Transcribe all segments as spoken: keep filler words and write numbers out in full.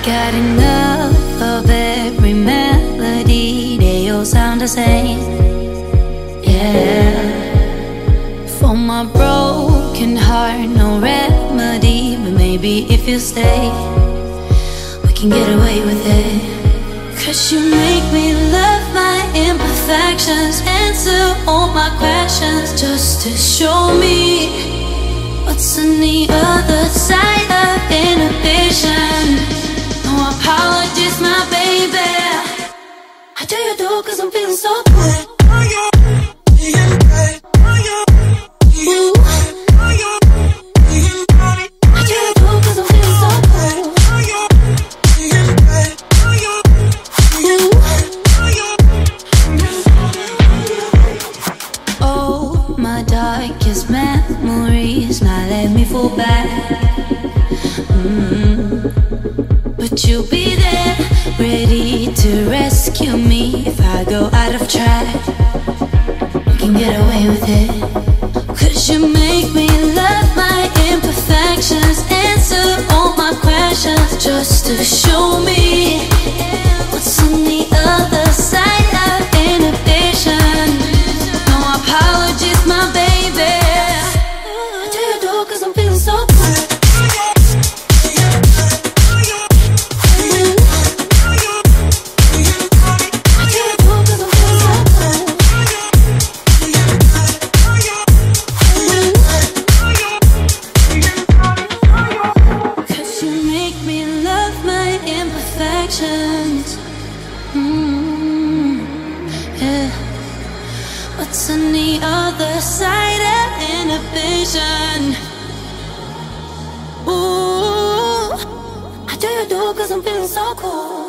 got enough of every melody, they all sound the same. Yeah, for my broken heart, no remedy, but maybe if you stay, we can get away with it. Cause you make me love my imperfections, answer all my questions, just to show me what's on the other side of inhibition. No apologies, my baby, I do you do cause I'm feeling so good. Ooh. I do you do cause I'm feeling so good. Ooh. Oh, my darkest memories now let me fall back. mm. But you'll be there, ready to rescue me if I go out of track. You can get away with it. Cause you make me love my imperfections, answer all my questions, just to show me what's on the other side of inhibition. No apologies, my baby, I do you do cause I'm feeling so good. Mm, yeah. What's on the other side of inhibition? Ooh, I do you do cause I'm feeling so cool.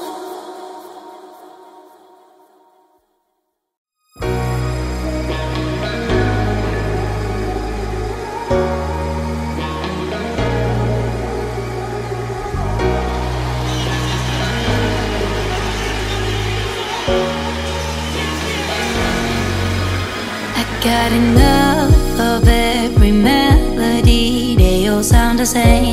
Got enough of every melody, they all sound the same.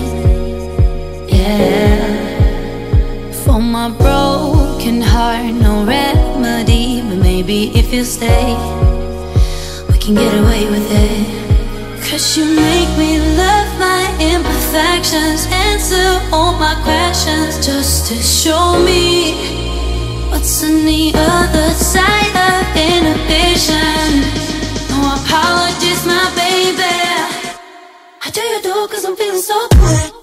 Yeah, for my broken heart, no remedy, but maybe if you stay, we can get away with it. Cause you make me love my imperfections, answer all my questions, just to show me what's on the other side of inhibition. No apologies, my baby, I do you do cause I'm feeling so good.